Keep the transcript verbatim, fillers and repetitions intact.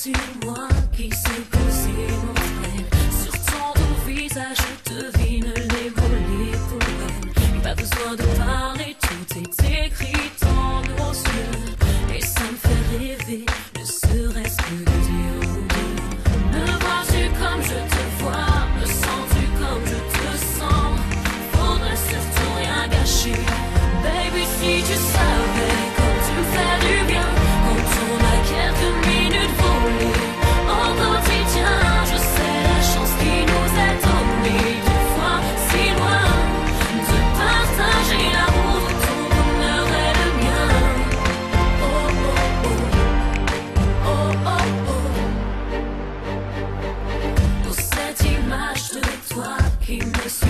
dis-moi qui s'est posé mon frère. Sur ton beau visage, je devine les mots, les poèmes. Pas besoin de parler, tout est écrit dans nos yeux. Et ça me fait rêver, ne serait-ce que de dire oui. Me vois-tu comme je te vois, me sens-tu comme je te sens? Faudrait surtout rien gâcher. Baby, si tu savais comme tu me fais du bien, quand on a quelques minutes volées au quotidien. Je sais la chance qui nous est donnée de fois si loin, de partager l'amour de ton bonheur et le mien. Oh oh oh, oh oh oh. Pour cette image de toi qui me suit.